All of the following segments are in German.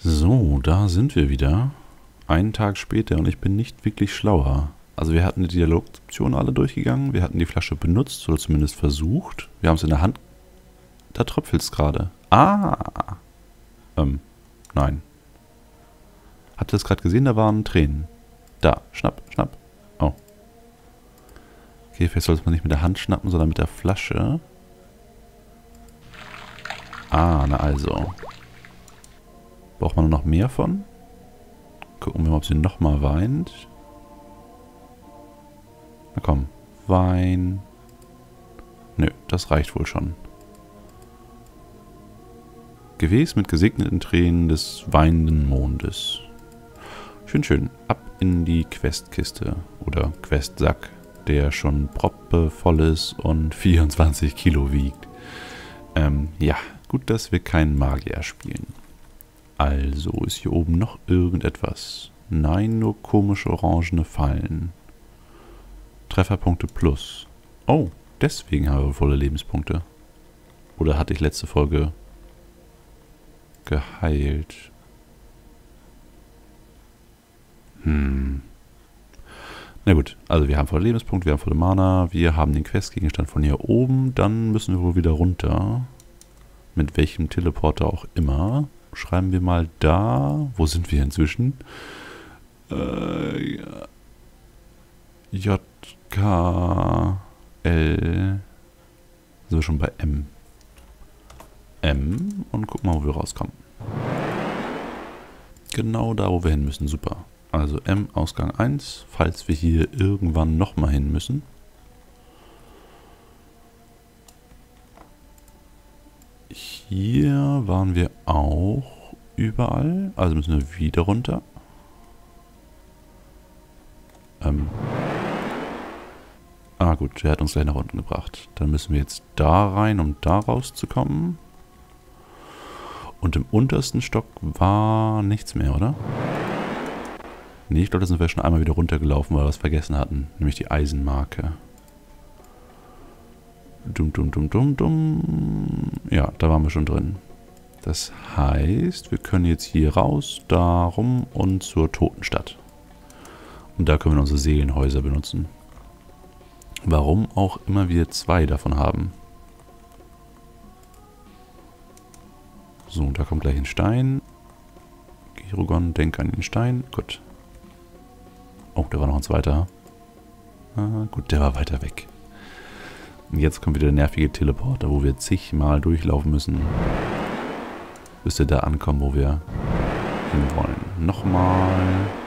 So, da sind wir wieder. Einen Tag später und ich bin nicht wirklich schlauer. Also wir hatten die Dialogoptionen alle durchgegangen, wir hatten die Flasche benutzt oder zumindest versucht. Wir haben es in der Hand. Da tröpfelt es gerade. Ah! Nein. Habt ihr das gerade gesehen? Da waren Tränen. Da, schnapp, schnapp. Oh. Okay, vielleicht sollte man nicht mit der Hand schnappen, sondern mit der Flasche. Ah, na also. Braucht man noch mehr von? Gucken wir mal, ob sie nochmal weint. Na komm. Wein. Nö, das reicht wohl schon. Gewäß mit gesegneten Tränen des weinenden Mondes. Schön, schön. Ab in die Questkiste. Oder Questsack, der schon proppevoll ist und 24 Kilo wiegt. Ja, gut, dass wir keinen Magier spielen. Also, ist hier oben noch irgendetwas? Nein, nur komische orangene Fallen. Trefferpunkte plus. Oh, deswegen haben wir volle Lebenspunkte. Oder hatte ich letzte Folge geheilt? Na gut, also wir haben volle Lebenspunkte, wir haben volle Mana, wir haben den Questgegenstand von hier oben, dann müssen wir wohl wieder runter. Mit welchem Teleporter auch immer. Schreiben wir mal da. Wo sind wir inzwischen? J, K, L. Sind wir schon bei M. M und gucken mal, wo wir rauskommen. Genau da, wo wir hin müssen. Super. Also M, Ausgang 1, falls wir hier irgendwann nochmal hin müssen. Hier waren wir auch überall. Also müssen wir wieder runter. Ah gut, der hat uns gleich nach unten gebracht. Dann müssen wir jetzt da rein, um da rauszukommen. Und im untersten Stock war nichts mehr, oder? Nee, ich glaube, da sind wir schon einmal wieder runtergelaufen, weil wir was vergessen hatten. Nämlich die Eisenmarke. Dumm, dumm, dumm, dumm, dumm. Ja, da waren wir schon drin. Das heißt, wir können jetzt hier raus, darum und zur Totenstadt. Und da können wir unsere Seelenhäuser benutzen. Warum auch immer wir 2 davon haben. So, da kommt gleich ein Stein. Girogon, denk an den Stein. Gut. Oh, da war noch ein zweiter. Ah, gut, der war weiter weg. Und jetzt kommt wieder der nervige Teleporter, wo wir zigmal durchlaufen müssen, bis wir da ankommen, wo wir hinwollen. Nochmal.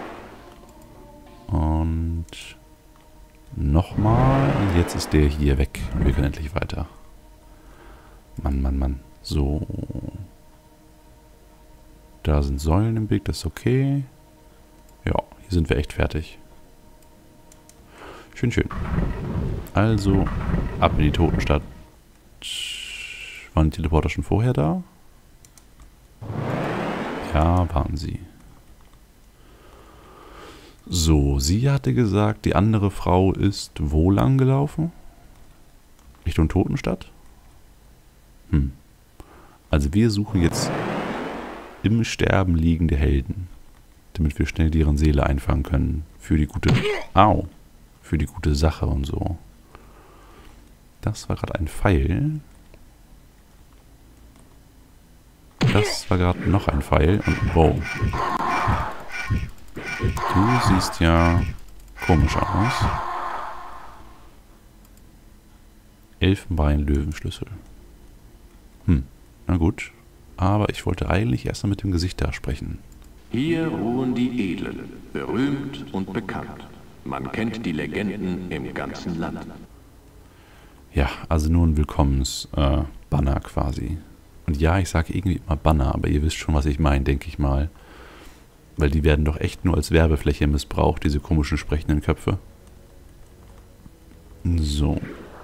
Und nochmal. Und jetzt ist der hier weg. Und wir können endlich weiter. Mann, Mann, Mann. So. Da sind Säulen im Weg, das ist okay. Ja, hier sind wir echt fertig. Schön, schön. Also, ab in die Totenstadt. Waren die Teleporter schon vorher da? Ja, waren sie. So, sie hatte gesagt, die andere Frau ist wo lang gelaufen? Richtung Totenstadt? Also wir suchen jetzt im Sterben liegende Helden, damit wir schnell deren Seele einfangen können. Für die gute... Au! Für die gute Sache und so. Das war gerade ein Pfeil. Das war gerade noch ein Pfeil. Und wow. Du siehst ja komisch aus. Elfenbein-Löwenschlüssel. Na gut. Aber ich wollte eigentlich erst mal mit dem Gesicht da sprechen. Hier ruhen die Edlen, berühmt und bekannt. Man kennt die Legenden im ganzen Land. Ja, also nur ein Willkommens-Banner quasi. Und ja, ich sage irgendwie immer Banner, aber ihr wisst schon, was ich meine, denke ich mal. Weil die werden doch echt nur als Werbefläche missbraucht, diese komischen sprechenden Köpfe. So.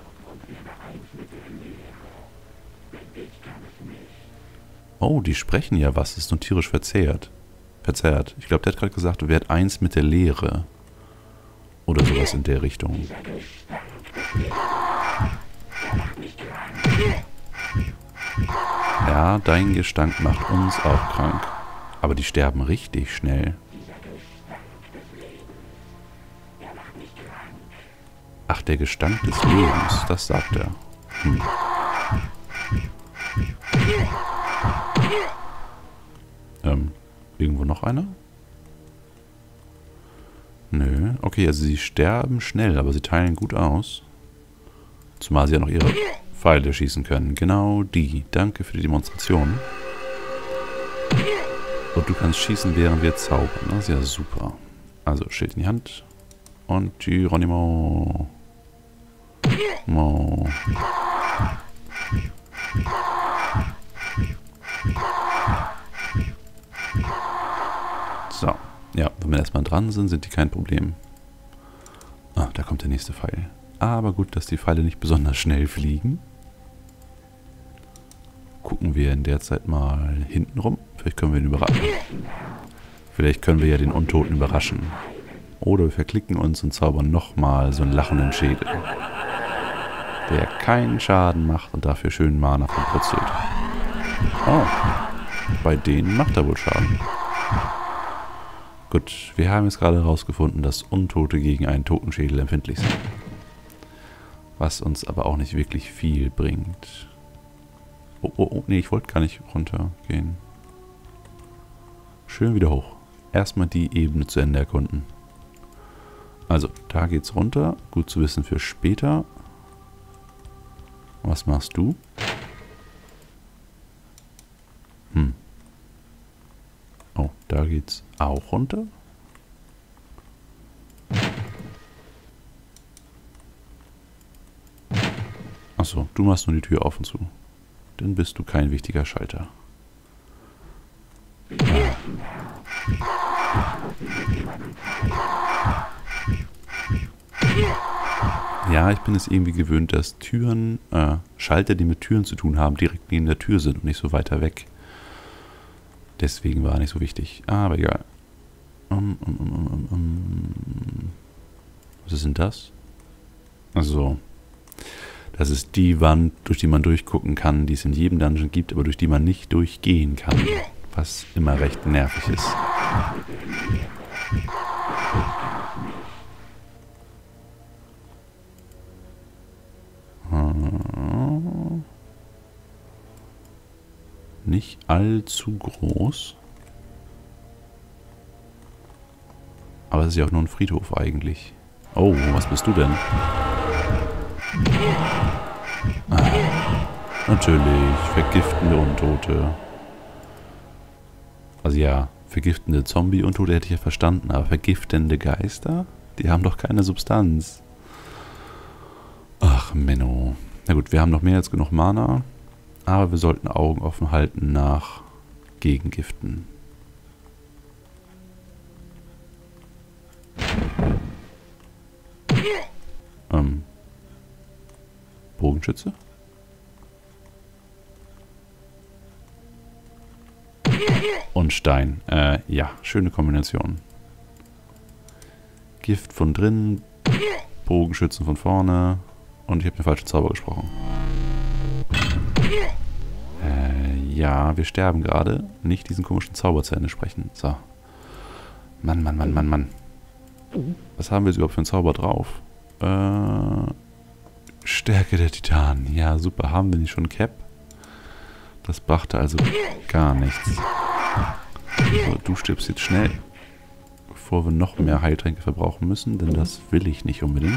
Oh, die sprechen ja was, ist nur tierisch verzerrt. Ich glaube, der hat gerade gesagt, werd eins mit der Leere. Oder sowas in der Richtung. Ja, dein Gestank macht uns auch krank. Aber die sterben richtig schnell. Ach, der Gestank des Lebens, das sagt er. Irgendwo noch einer? Nö. Okay, also sie sterben schnell, aber sie teilen gut aus. Zumal sie ja noch ihre Pfeile schießen können. Genau die. Danke für die Demonstration. Und du kannst schießen, während wir zaubern. Das ist ja super. Also, Schild in die Hand. Und Geronimo. Mo. So. Ja, wenn wir erstmal dran sind, sind die kein Problem. Ah, da kommt der nächste Pfeil. Aber gut, dass die Pfeile nicht besonders schnell fliegen. Gucken wir in der Zeit mal hinten rum. Vielleicht können wir ihn überraschen. Vielleicht können wir ja den Untoten überraschen. Oder wir verklicken uns und zaubern nochmal so einen lachenden Schädel. Der keinen Schaden macht und dafür schön Mana verbrutzelt. Oh, bei denen macht er wohl Schaden. Gut, wir haben jetzt gerade herausgefunden, dass Untote gegen einen Totenschädel empfindlich sind. Was uns aber auch nicht wirklich viel bringt. Oh, nee, ich wollte gar nicht runtergehen. Schön wieder hoch. Erstmal die Ebene zu Ende erkunden. Also, da geht's runter. Gut zu wissen für später. Was machst du? Oh, da geht's auch runter. Achso, du machst nur die Tür auf und zu. Dann bist du kein wichtiger Schalter. Ja, ich bin es irgendwie gewöhnt, dass Türen, Schalter, die mit Türen zu tun haben, direkt neben der Tür sind und nicht so weiter weg. Deswegen war er nicht so wichtig. Aber egal. Was ist denn das? Also, das ist die Wand, durch die man durchgucken kann, die es in jedem Dungeon gibt, aber durch die man nicht durchgehen kann. Was immer recht nervig ist. Nicht allzu groß. Aber es ist ja auch nur ein Friedhof eigentlich. Oh, was bist du denn? Natürlich, vergiftende Untote. Also ja, vergiftende Zombie-Untote hätte ich ja verstanden, aber vergiftende Geister? Die haben doch keine Substanz. Ach, Menno. Na gut, wir haben noch mehr als genug Mana. Aber wir sollten Augen offen halten nach Gegengiften. Bogenschütze? Und Stein. Ja, schöne Kombination. Gift von drinnen, Bogenschützen von vorne und ich habe den falschen Zauber gesprochen. Ja, wir sterben gerade. Nicht diesen komischen Zauber zu Ende sprechen. So. Mann. Was haben wir jetzt überhaupt für einen Zauber drauf? Stärke der Titanen. Ja, super. Haben wir nicht schon Cap? Das brachte also gar nichts. So, du stirbst jetzt schnell. Bevor wir noch mehr Heiltränke verbrauchen müssen, denn das will ich nicht unbedingt.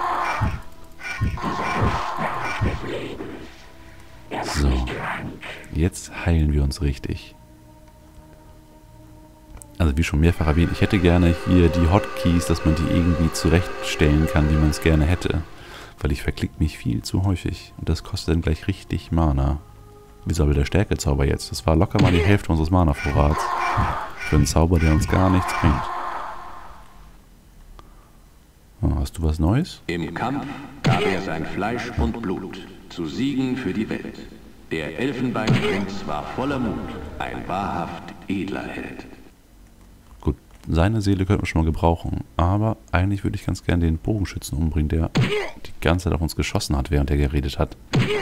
So. Jetzt heilen wir uns richtig. Also wie schon mehrfach erwähnt, ich hätte gerne hier die Hotkeys, dass man die irgendwie zurechtstellen kann, wie man es gerne hätte. Weil ich verklicke mich viel zu häufig. Und das kostet dann gleich richtig Mana. Wie soll der Stärkezauber jetzt? Das war locker mal die Hälfte unseres Mana-Vorrats. Für einen Zauber, der uns gar nichts bringt. Oh, hast du was Neues? Im Kampf gab er sein Fleisch und Blut zu Siegen für die Welt. Der Elfenbeinprinz war voller Mut, ein wahrhaft edler Held. Gut, seine Seele könnten wir schon mal gebrauchen. Aber eigentlich würde ich ganz gerne den Bogenschützen umbringen, der die ganze Zeit auf uns geschossen hat, während er geredet hat.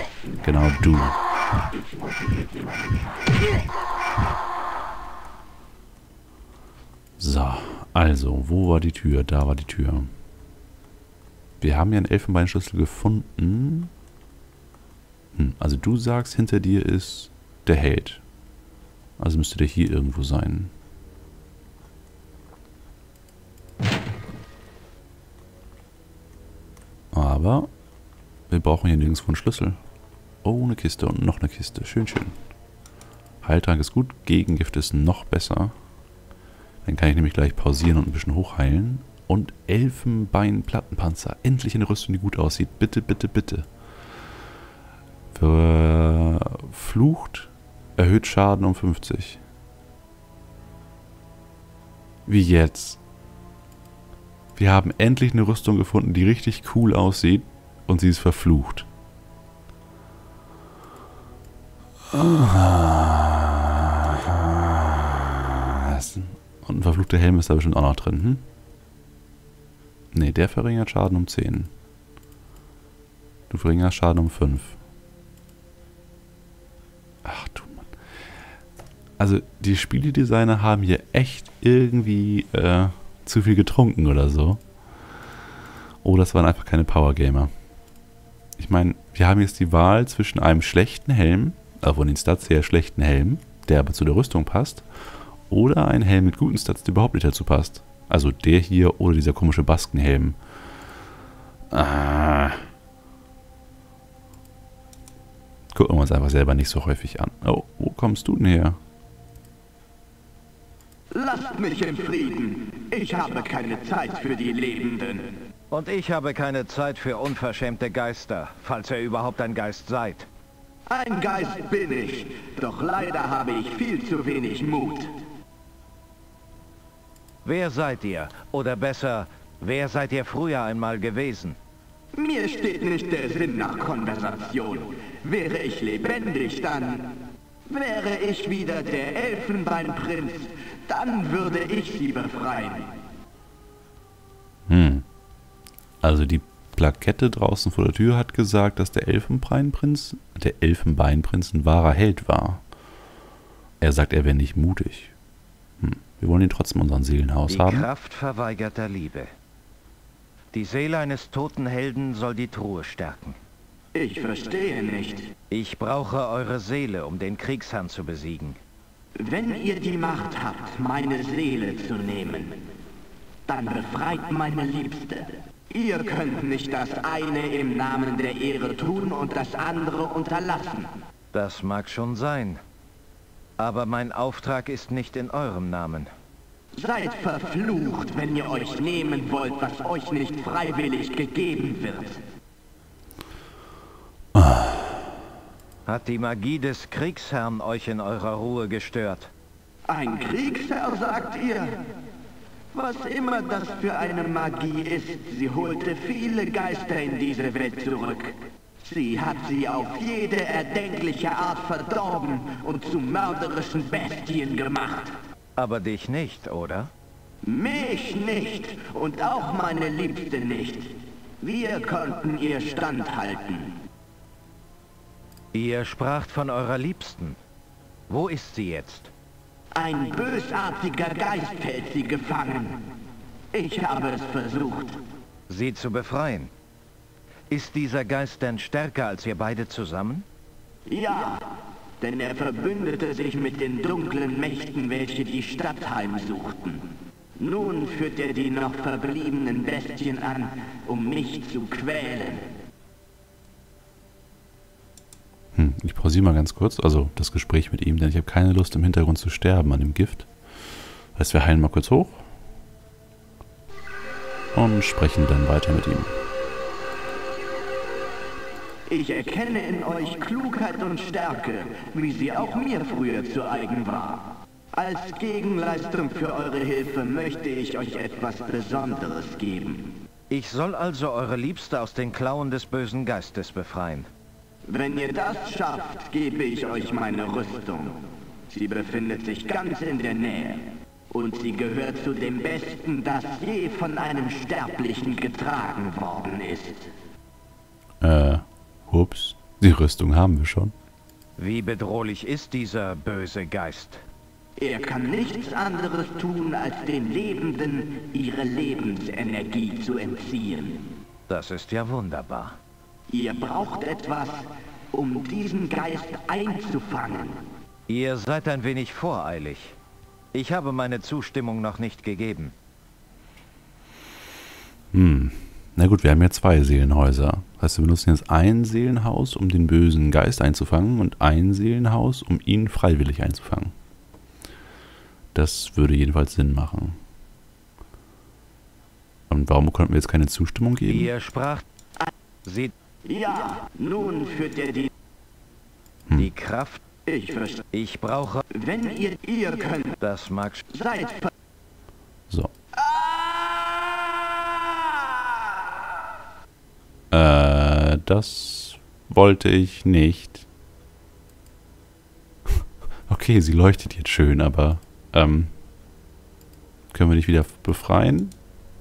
Genau du. Also, wo war die Tür? Da war die Tür. Wir haben ja einen Elfenbeinschlüssel gefunden. Also du sagst, hinter dir ist der Held. Also müsste der hier irgendwo sein. Aber wir brauchen hier nirgendwo einen Schlüssel. Oh, eine Kiste und noch eine Kiste. Schön, schön. Heiltrank ist gut, Gegengift ist noch besser. Dann kann ich nämlich gleich pausieren und ein bisschen hochheilen. Und Elfenbein-Plattenpanzer. Endlich eine Rüstung, die gut aussieht. Bitte, bitte, bitte. Verflucht erhöht Schaden um 50. Wie jetzt? Wir haben endlich eine Rüstung gefunden, die richtig cool aussieht. Und sie ist verflucht. Und ein verfluchter Helm ist da bestimmt auch noch drin, hm? Ne, der verringert Schaden um 10. Du verringerst Schaden um 5. Ach du Mann. Also, die Spieledesigner haben hier echt irgendwie zu viel getrunken oder so. Oh, das waren einfach keine Power-Gamer. Ich meine, wir haben jetzt die Wahl zwischen einem schlechten Helm, also von den Stats her schlechten Helm, der aber zu der Rüstung passt, oder ein Helm mit guten Stats, der überhaupt nicht dazu passt. Also der hier oder dieser komische Baskenhelm. Gucken wir uns einfach selber nicht so häufig an. Oh, wo kommst du denn her? Lasst mich in Frieden. Ich habe keine Zeit für die Lebenden. Und ich habe keine Zeit für unverschämte Geister, falls ihr überhaupt ein Geist seid. Ein Geist bin ich, doch leider habe ich viel zu wenig Mut. Wer seid ihr? Oder besser, wer seid ihr früher einmal gewesen? Mir steht nicht der Sinn nach Konversation. Wäre ich lebendig, dann wäre ich wieder der Elfenbeinprinz. Dann würde ich sie befreien. Also die Plakette draußen vor der Tür hat gesagt, dass der Elfenbeinprinz ein wahrer Held war. Er sagt, er wäre nicht mutig. Wir wollen ihn trotzdem in unserem Seelenhaus haben. Die Kraft verweigerter Liebe. Die Seele eines toten Helden soll die Truhe stärken. Ich verstehe nicht. Ich brauche eure Seele, um den Kriegsherrn zu besiegen. Wenn ihr die Macht habt, meine Seele zu nehmen, dann befreit meine Liebste. Ihr könnt nicht das eine im Namen der Ehre tun und das andere unterlassen. Das mag schon sein. Aber mein Auftrag ist nicht in eurem Namen. Seid verflucht, wenn ihr euch nehmen wollt, was euch nicht freiwillig gegeben wird. Hat die Magie des Kriegsherrn euch in eurer Ruhe gestört? Ein Kriegsherr, sagt ihr? Was immer das für eine Magie ist, sie holte viele Geister in diese Welt zurück. Sie hat sie auf jede erdenkliche Art verdorben und zu mörderischen Bestien gemacht. Aber dich nicht, oder? Mich nicht und auch meine Liebste nicht. Wir konnten ihr standhalten. Ihr spracht von eurer Liebsten. Wo ist sie jetzt? Ein bösartiger Geist hält sie gefangen. Ich habe es versucht. Sie zu befreien. Ist dieser Geist denn stärker als ihr beide zusammen? Ja, denn er verbündete sich mit den dunklen Mächten, welche die Stadt heimsuchten. Nun führt er die noch verbliebenen Bestien an, um mich zu quälen. Ich pausiere mal ganz kurz, also das Gespräch mit ihm, denn ich habe keine Lust im Hintergrund zu sterben an dem Gift. Das heißt, wir heilen mal kurz hoch und sprechen dann weiter mit ihm. Ich erkenne in euch Klugheit und Stärke, wie sie auch mir früher zu eigen war. Als Gegenleistung für eure Hilfe möchte ich euch etwas Besonderes geben. Ich soll also eure Liebste aus den Klauen des bösen Geistes befreien. Wenn ihr das schafft, gebe ich euch meine Rüstung. Sie befindet sich ganz in der Nähe. Und sie gehört zu dem Besten, das je von einem Sterblichen getragen worden ist. Ups, die Rüstung haben wir schon. Wie bedrohlich ist dieser böse Geist? Er kann nichts anderes tun, als den Lebenden ihre Lebensenergie zu entziehen. Das ist ja wunderbar. Ihr braucht etwas, um diesen Geist einzufangen. Ihr seid ein wenig voreilig. Ich habe meine Zustimmung noch nicht gegeben. Na gut, wir haben ja 2 Seelenhäuser. Das heißt, wir benutzen jetzt ein Seelenhaus, um den bösen Geist einzufangen und ein Seelenhaus, um ihn freiwillig einzufangen. Das würde jedenfalls Sinn machen. Und warum konnten wir jetzt keine Zustimmung geben? Ihr spracht... Sie... Ja, nun führt er die Kraft... Ich verstehe. Ich brauche... Wenn ihr könnt, Das mag... seid... So. Das wollte ich nicht. Okay, sie leuchtet jetzt schön, aber können wir nicht wieder befreien?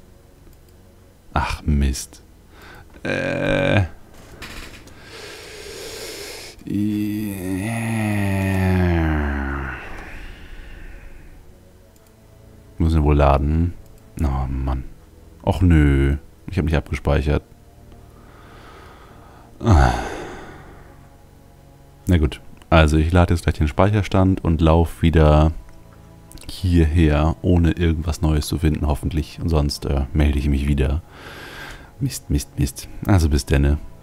Ach, Mist. Müssen wir wohl laden. Oh Mann. Och nö. Ich habe nicht abgespeichert. Na gut. Also ich lade jetzt gleich den Speicherstand und laufe wieder hierher, ohne irgendwas Neues zu finden, hoffentlich. Und sonst melde ich mich wieder. Mist, Mist, Mist. Also bis denne.